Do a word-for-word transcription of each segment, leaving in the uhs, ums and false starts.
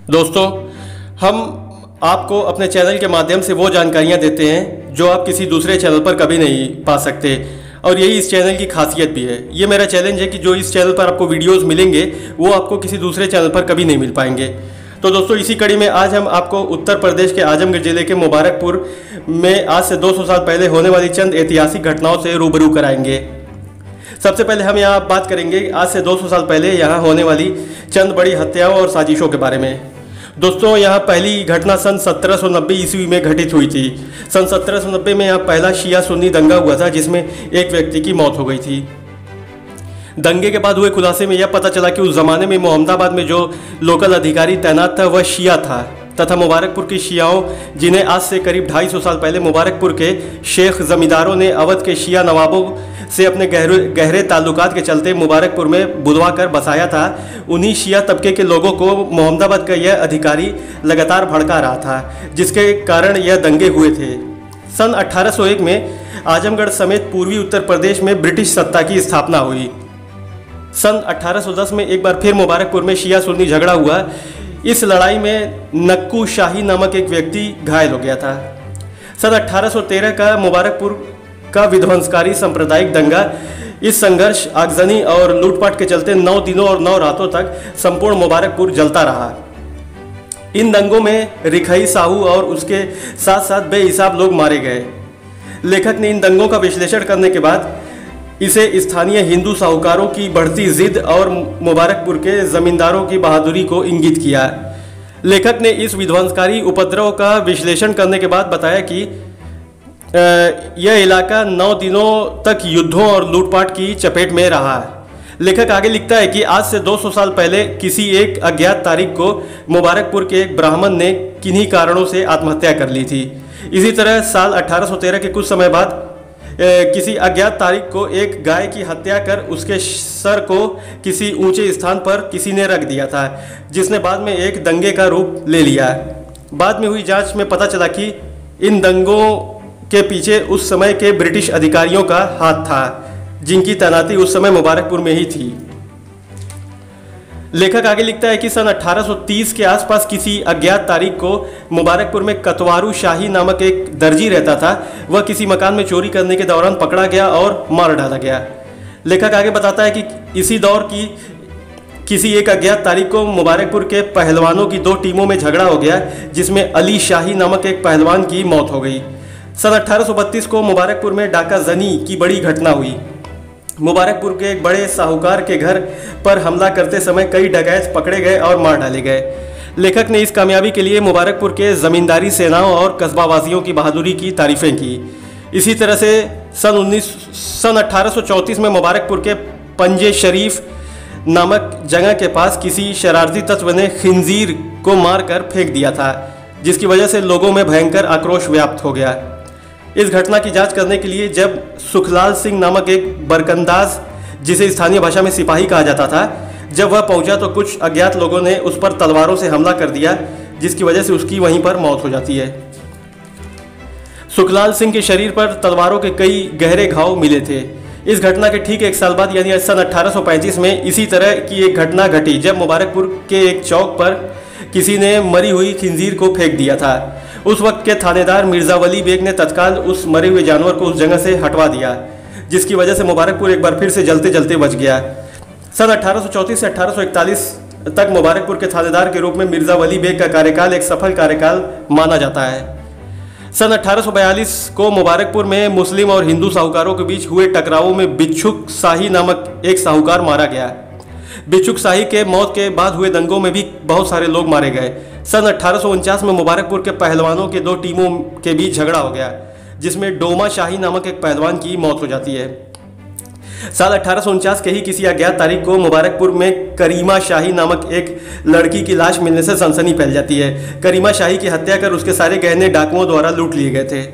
दोस्तों, हम आपको अपने चैनल के माध्यम से वो जानकारियाँ देते हैं जो आप किसी दूसरे चैनल पर कभी नहीं पा सकते, और यही इस चैनल की खासियत भी है। ये मेरा चैलेंज है कि जो इस चैनल पर आपको वीडियोस मिलेंगे वो आपको किसी दूसरे चैनल पर कभी नहीं मिल पाएंगे। तो दोस्तों, इसी कड़ी में आज हम आपको उत्तर प्रदेश के आजमगढ़ जिले के मुबारकपुर में आज से दो सौ साल पहले होने वाली चंद ऐतिहासिक घटनाओं से रूबरू कराएंगे। सबसे पहले हम यहाँ बात करेंगे आज से दो सौ साल पहले यहाँ होने वाली चंद बड़ी हत्याओं और साजिशों के बारे में। दोस्तों, यहाँ पहली घटना सन सत्रह सौ नब्बे ईस्वी में घटित हुई थी। सन सत्रह सौ नब्बे में यहाँ पहला शिया सुन्नी दंगा हुआ था जिसमें एक व्यक्ति की मौत हो गई थी। दंगे के बाद हुए खुलासे में यह पता चला कि उस जमाने में मोहम्मदाबाद में जो लोकल अधिकारी तैनात था वह शिया था तथा मुबारकपुर के शियाओं, जिन्हें आज से करीब ढाई सौ साल पहले मुबारकपुर के शेख जमींदारों ने अवध के शिया नवाबों से अपने गहरे गहरे ताल्लुकात के चलते मुबारकपुर में बुलवा कर बसाया था, उन्हीं शिया तबके के लोगों को मोहम्मदाबाद का यह अधिकारी लगातार भड़का रहा था, जिसके कारण यह दंगे हुए थे। सन अठारह सौ एक में आजमगढ़ समेत पूर्वी उत्तर प्रदेश में ब्रिटिश सत्ता की स्थापना हुई। सन अठारह सौ दस में एक बार फिर मुबारकपुर में शिया सुन्नी झगड़ा हुआ। इस लड़ाई में नक्कू शाही नामक एक व्यक्ति घायल हो गया था। सन अठारह सौ तेरह का मुबारकपुर का विध्वंसकारी सांप्रदायिक दंगा, इस संघर्ष, आगजनी और लूटपाट के चलते नौ दिनों और नौ रातों तक संपूर्ण मुबारकपुर जलता रहा। इन दंगों में रिखई साहू और उसके साथ साथ बेहिसाब लोग मारे गए। लेखक ने इन दंगों का विश्लेषण करने के बाद इसे स्थानीय हिंदू साहूकारों की बढ़ती जिद और मुबारकपुर के जमींदारों की बहादुरी को इंगित किया। लेखक ने इस विध्वंसकारी उपद्रव का विश्लेषण करने के बाद बताया कि यह इलाका नौ दिनों तक युद्धों और लूटपाट की चपेट में रहा। लेखक आगे लिखता है कि आज से दो सौ साल पहले किसी एक अज्ञात तारीख को मुबारकपुर के एक ब्राह्मण ने किन्हीं कारणों से आत्महत्या कर ली थी। इसी तरह साल अठारह सौ तेरह के कुछ समय बाद किसी अज्ञात तारीख को एक गाय की हत्या कर उसके सर को किसी ऊंचे स्थान पर किसी ने रख दिया था, जिसने बाद में एक दंगे का रूप ले लिया। बाद में हुई जांच में पता चला कि इन दंगों के पीछे उस समय के ब्रिटिश अधिकारियों का हाथ था, जिनकी तैनाती उस समय मुबारकपुर में ही थी। लेखक आगे लिखता है कि सन अठारह सौ तीस के आसपास किसी अज्ञात तारीख को मुबारकपुर में कतवारू शाही नामक एक दर्जी रहता था। वह किसी मकान में चोरी करने के दौरान पकड़ा गया और मार डाला गया। लेखक आगे बताता है कि इसी दौर की किसी एक अज्ञात तारीख को मुबारकपुर के पहलवानों की दो टीमों में झगड़ा हो गया, जिसमें अली शाही नामक एक पहलवान की मौत हो गई। सन अठारह सौ बत्तीस को मुबारकपुर में डाका जनी की बड़ी घटना हुई। मुबारकपुर के एक बड़े साहूकार के घर पर हमला करते समय कई डकैत पकड़े गए और मार डाले गए। लेखक ने इस कामयाबी के लिए मुबारकपुर के जमींदारी सेनाओं और कस्बावासियों की बहादुरी की तारीफें की। इसी तरह से सन उन्नीस सन अठारह सौ चौंतीस में मुबारकपुर के पंजे शरीफ नामक जगह के पास किसी शरारती तत्व ने खिंजीर को मारकर फेंक दिया था, जिसकी वजह से लोगों में भयंकर आक्रोश व्याप्त हो गया। इस घटना की जांच करने के लिए जब सुखलाल सिंह नामक एक बरकंदाज, जिसे स्थानीय भाषा में सिपाही कहा जाता था, जब वह पहुंचा तो कुछ अज्ञात लोगों ने उस पर तलवारों से हमला कर दिया, जिसकी वजह से उसकी वहीं पर मौत हो जाती है। सुखलाल सिंह के शरीर पर तलवारों के कई गहरे घाव मिले थे। इस घटना के ठीक एक साल बाद यानी सन अठारह सौ पैंतीस में इसी तरह की एक घटना घटी जब मुबारकपुर के एक चौक पर किसी ने मरी हुई खिंजीर को फेंक दिया था। उस वक्त के थानेदार मिर्जा वली बेग ने तत्काल उस मरे हुए जानवर को उस जगह से हटवा दिया, जिसकी वजह से मुबारकपुर एक बार फिर से जलते जलते बच गया। सन अठारह सौ चौंतीस से अठारह सौ इकतालीस तक मुबारकपुर के थानेदार के रूप में मिर्जा वली बेग का कार्यकाल एक सफल कार्यकाल माना जाता है। सन अठारह सौ बयालीस को मुबारकपुर में मुस्लिम और हिंदू साहूकारों के बीच हुए टकरावों में बिच्छुक शाही नामक एक साहूकार मारा गया। बिच्छुक शाही के मौत के बाद हुए दंगों में भी बहुत सारे लोग मारे गए। सन अठारह सौ उनचास में मुबारकपुर के पहलवानों के दो टीमों के बीच झगड़ा हो गया, जिसमें डोमा शाही नामक एक पहलवान की मौत हो जाती है। साल अठारह सौ उनचास के ही किसी अज्ञात तारीख को मुबारकपुर में करीमा शाही नामक एक लड़की की लाश मिलने से सनसनी फैल जाती है। करीमा शाही की हत्या कर उसके सारे गहने डाकुओं द्वारा लूट लिए गए थे।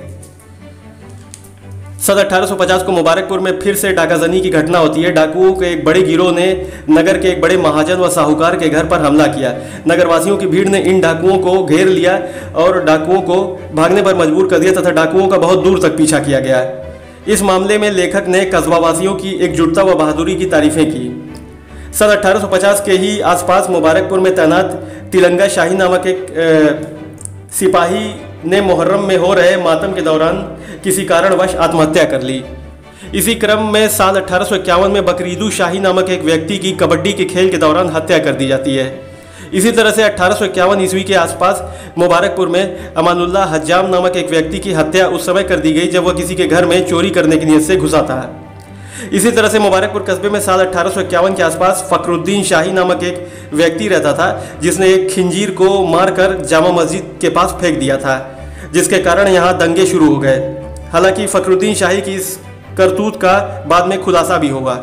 सन अठारह सौ पचास को मुबारकपुर में फिर से डाकाजनी की घटना होती है। डाकुओं के एक बड़े गिरोह ने नगर के एक बड़े महाजन व साहूकार के घर पर हमला किया। नगरवासियों की भीड़ ने इन डाकुओं को घेर लिया और डाकुओं को भागने पर मजबूर कर दिया तथा डाकुओं का बहुत दूर तक पीछा किया गया। इस मामले में लेखक ने कस्बावासियों की एकजुटता व बहादुरी की तारीफें की। सन अठारह सौ पचास के ही आसपास मुबारकपुर में तैनात तिलंगा शाही नामक एक अ, सिपाही ने मुहर्रम में हो रहे मातम के दौरान किसी कारणवश आत्महत्या कर ली। इसी क्रम में साल अठारह सौ इक्यावन में बकरीदू शाही नामक एक व्यक्ति की कबड्डी के खेल के दौरान हत्या कर दी जाती है। इसी तरह से अठारह सौ इक्यावन ईस्वी के आसपास मुबारकपुर में अमानुल्लाह हज्जाम नामक एक व्यक्ति की हत्या उस समय कर दी गई जब वह किसी के घर में चोरी करने की नीयत से घुसा था। इसी तरह से मुबारकपुर कस्बे में साल अठारह सौ इक्यावन के आसपास फखरुद्दीन शाही नामक एक व्यक्ति रहता था, जिसने एक खिंजीर को मारकर जामा मस्जिद के पास फेंक दिया था, जिसके कारण यहाँ दंगे शुरू हो गए। हालांकि फखरुद्दीन शाही की इस करतूत का बाद में खुलासा भी होगा।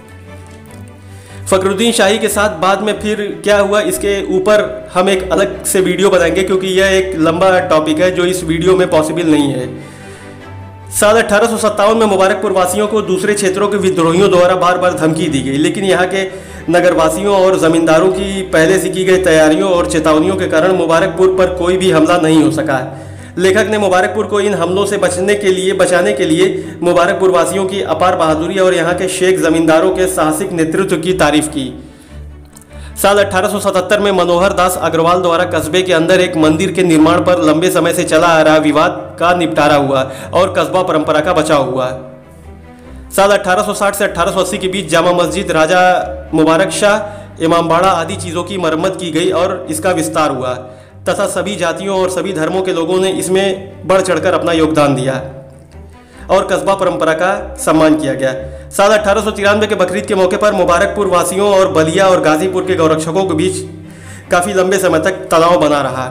फखरुद्दीन शाही के साथ बाद में फिर क्या हुआ, इसके ऊपर हम एक अलग से वीडियो बनाएंगे, क्योंकि यह एक लंबा टॉपिक है जो इस वीडियो में पॉसिबल नहीं है। साल अठारह सौ सत्तावन में मुबारकपुर वासियों को दूसरे क्षेत्रों के विद्रोहियों द्वारा बार बार धमकी दी गई, लेकिन यहाँ के नगरवासियों और ज़मींदारों की पहले से की गई तैयारियों और चेतावनियों के कारण मुबारकपुर पर कोई भी हमला नहीं हो सका। लेखक ने मुबारकपुर को इन हमलों से बचने के लिए बचाने के लिए मुबारकपुर वासियों की अपार बहादुरी और यहाँ के शेख ज़मींदारों के साहसिक नेतृत्व की तारीफ की। साल अठारह सौ सतहत्तर में मनोहर दास अग्रवाल द्वारा कस्बे के अंदर एक मंदिर के निर्माण पर लंबे समय से चला आ रहा विवाद का निपटारा हुआ और कस्बा परंपरा का बचाव हुआ। साल अठारह सौ साठ से अठारह सौ अस्सी के बीच जामा मस्जिद, राजा मुबारक शाह, इमामबाड़ा आदि चीज़ों की मरम्मत की गई और इसका विस्तार हुआ तथा सभी जातियों और सभी धर्मों के लोगों ने इसमें बढ़ चढ़कर अपना योगदान दिया और कस्बा परंपरा का सम्मान किया गया। साल अठारह सौ तिरानवे के बकरीद के मौके पर मुबारकपुर वासियों और बलिया और गाजीपुर के गौरक्षकों के बीच काफ़ी लंबे समय तक तनाव बना रहा।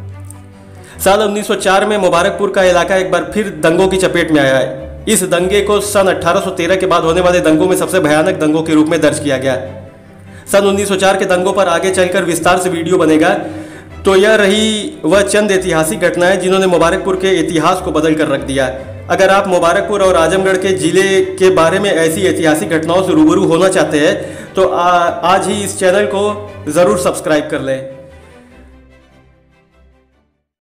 साल उन्नीस सौ चार में मुबारकपुर का इलाका एक बार फिर दंगों की चपेट में आया है। इस दंगे को सन अठारह सौ तेरह के बाद होने वाले दंगों में सबसे भयानक दंगों के रूप में दर्ज किया गया। सन उन्नीस सौ चार के दंगों पर आगे चलकर विस्तार से वीडियो बनेगा। तो यह रही वह चंद ऐतिहासिक घटनाएं जिन्होंने मुबारकपुर के इतिहास को बदल कर रख दिया। अगर आप मुबारकपुर और आजमगढ़ के ज़िले के बारे में ऐसी ऐतिहासिक घटनाओं से रूबरू होना चाहते हैं तो आ, आज ही इस चैनल को ज़रूर सब्सक्राइब कर लें।